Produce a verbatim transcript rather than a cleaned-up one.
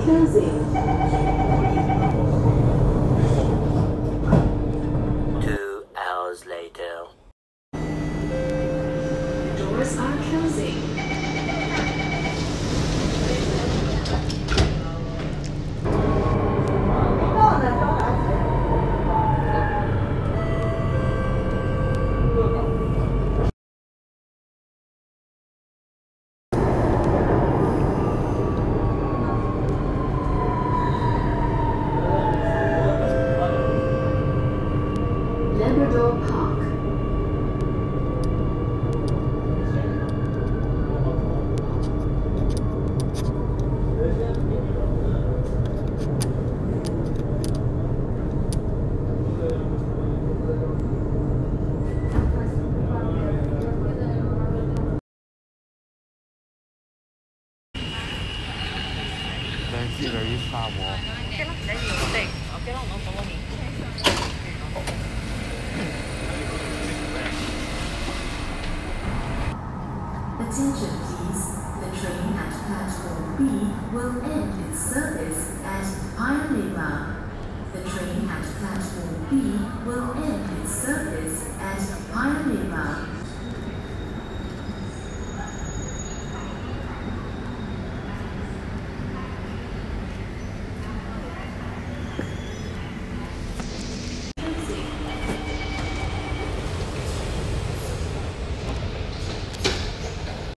closing. Two hours later. Doors are closing. Labrador Park. Nancy very far more. Okay lah, then you take. Okay lah, no follow me. Attention please, the train at platform B will end its service at Paya Lebar. The train at platform B will end its service at Paya Lebar.